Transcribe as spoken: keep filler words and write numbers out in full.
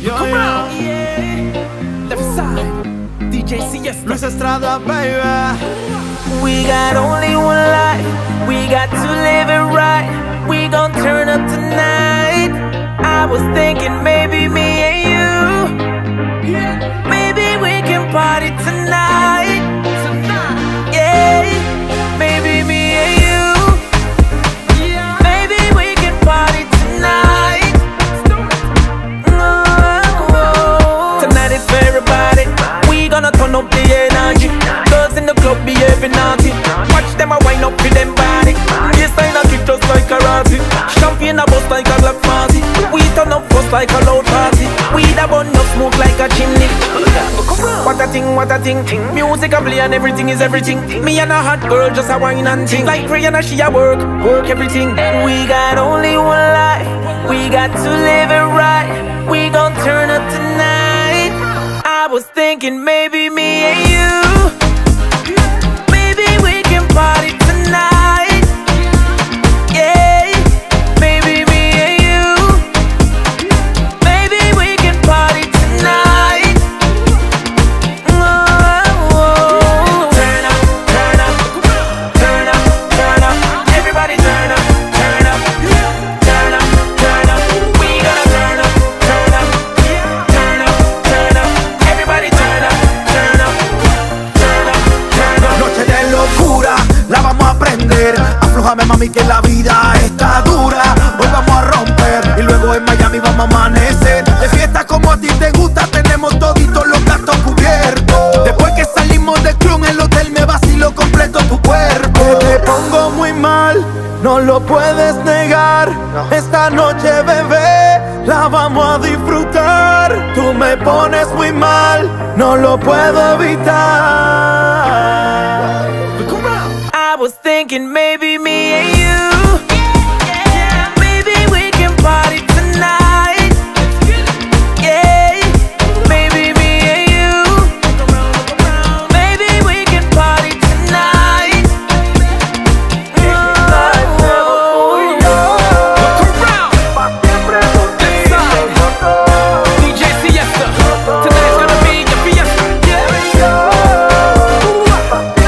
Yo, Come yo. on. Yeah. Leftside, D J Siesto. Luisestrada, baby. We got only one life, we got to live it right. We gon' turn up tonight. I was thinking maybe me and you, maybe we can party tonight. Yeah, maybe me and you, maybe we can party tonight. Oh, tonight is for everybody. We gonna turn up the energy. Girls in the club behaving naughty. Watch them a wind up with them body. This sign a kick just like karate. Champagne a bust like a black party. We turn up first like a loud party. We da bun up smoke like a chimney. What a thing, what a thing. Music a play and everything is everything. Me and a hot girl just a wine and ting. Like Rihanna she a work, work everything. We got only one life, we got to live it right. We gon' turn up tonight. I was thinking maybe me and you, maybe we can party tonight. Yeah, maybe me and you, maybe we can party tonight. Oh, turn up, turn up, turn up, turn up. Everybody turn up, turn up, turn up, turn up. We gonna turn up, turn up, turn up, turn up. Everybody turn up, turn up, turn up, turn up. Noche de locura, la vamos a prender. Aflójame mami que la vida está dura. Hoy vamos a romper y luego en Miami vamos a amanecer. De fiesta como a ti te gusta, tenemos toditos los gastos cubiertos. Después que salimos del club en el hotel me vacilo completo tu cuerpo. Que te pongo muy mal, no lo puedes negar. Esta noche bebé, la vamos a disfrutar. Tú me pones muy mal, no lo puedo evitar. I was thinking maybe me and you, maybe we can party tonight. Yeah, maybe me and you, maybe we can party tonight. Oh, look around. Leftside, D J Siesto. Tonight's gonna be your fiesta. Yeah.